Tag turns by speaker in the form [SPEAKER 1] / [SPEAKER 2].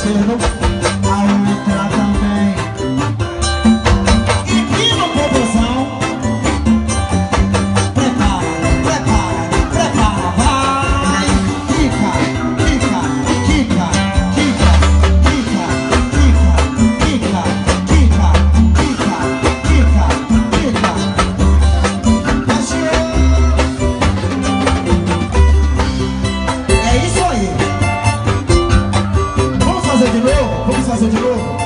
[SPEAKER 1] parceiro, a outra também. E aqui no popozão, prepara, prepara, prepara, vai. Quica, quica, quica, quica, quica, quica, quica, quica, quica, quica, quica. É isso aí. Vamos fazer de novo? Vamos fazer de novo?